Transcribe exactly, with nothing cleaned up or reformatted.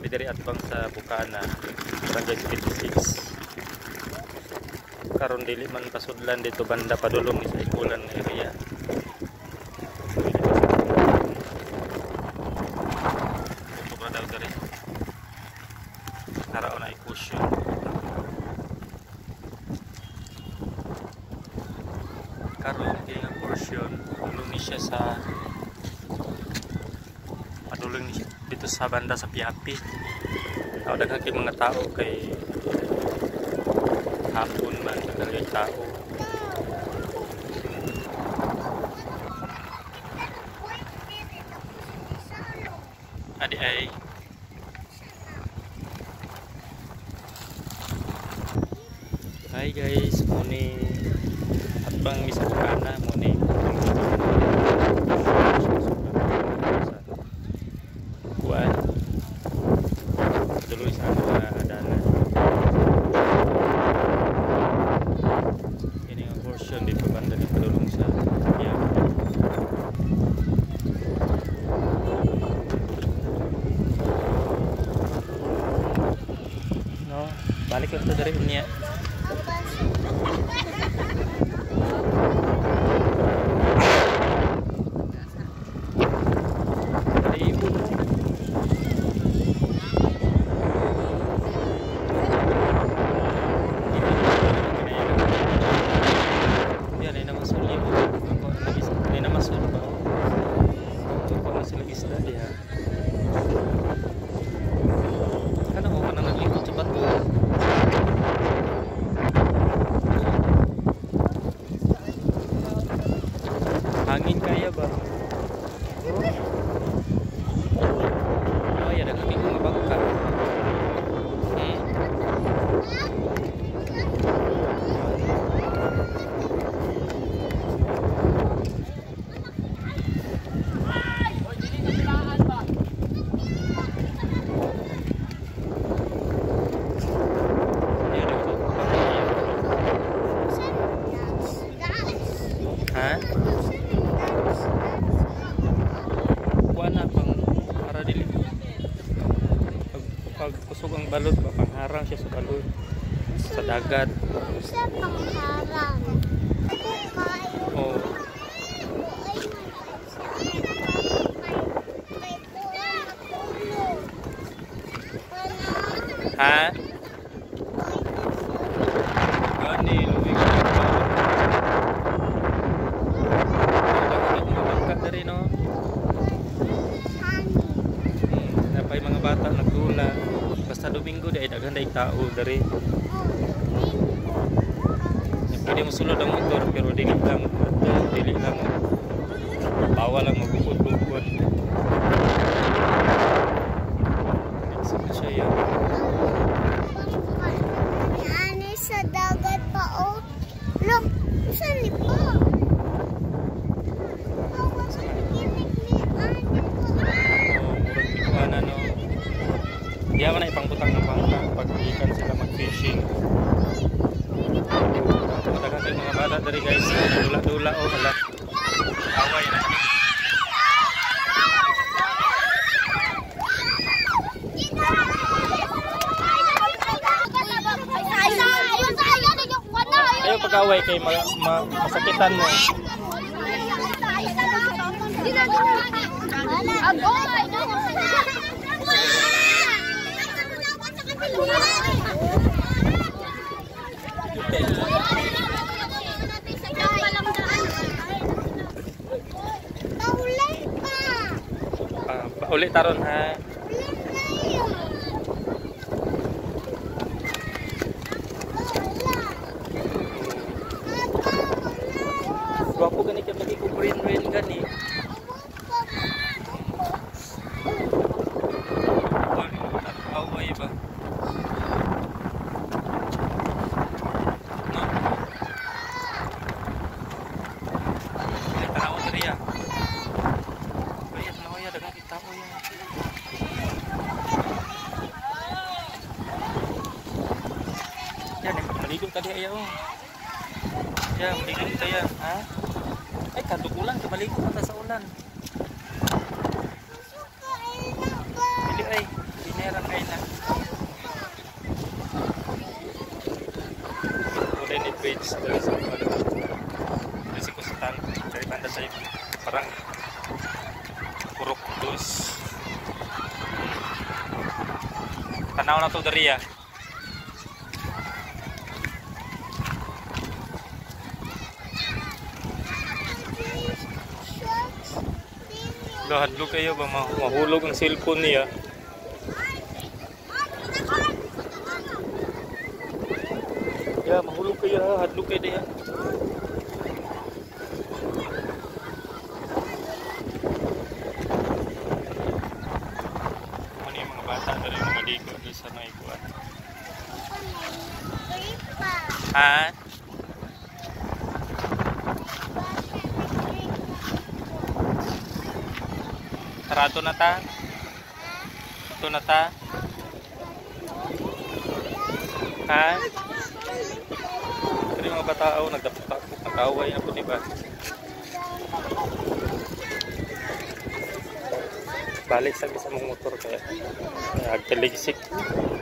dari atbang sa Bukana, Barangay twenty-six. Karon dili man pasudlan dito banda padulong ni sa Ikulan area. Tutok na daw dari. Naraon na i-push yun. Karon kay nga portion dulong ni siya sa padulong ni siya dito sa banda sa Piapi. Tao daghang kay mga tao kay hapon man daghang kay tao. Adi ay hi guys, muni atbang mi sa Bukana muni kuan dulu sa mga adana. Ini ang portion dito banda ni padulong sa Piapi. No, balik lang to dari niya. Hangin kaya ba? Oh ya, ada kaki mga bangka. Hmm. Ha? Kuana pang para dili pag, pag kusog ang balot ba pangharang siya sa balot sa dagat. Sa pangharang. Oh. Ha? Gani luwi ka pa. Dari no. Hmm, napay mga bata nagdula. Basta Domingo di ay daghan day tao dari. Pwede mo sulod ang motor pero dili lang ato, dili lang. Bawal lang magukod-ukod. Sige siya yan. Ani sa dagat pa oh. Look, saan ni pa? Di ako na ipangputang ng bangka pag ikan sila mag-fishing. Matagal kayo mga bata dari guys. Dula-dula o hala. Away na. Ayaw pag-away kayo ma ma masakitan mo. Ulit taron ha. Gwapo gani ka lagi ko green-green gani. Away ba? Maligom tadi ayaw. Ya, maligom tayo, ha? Ay, kadug ulan, maligom ata sa ulan. Hindi ay, dinera kayo. Tanaw na to diri ah. Hadlok kayo ba ma- mahulog ang cellphone niya. Ya, mahulog kayo ha, hadlok kayo diya. Ano yung mga bata na rin mga ligo doon sa naikuan. Ha? Sarado na ta? Ito na ta? Ha? Pero yung mga batao, nagkaway na po, diba? Balik sa isang motor kaya agtaligsik.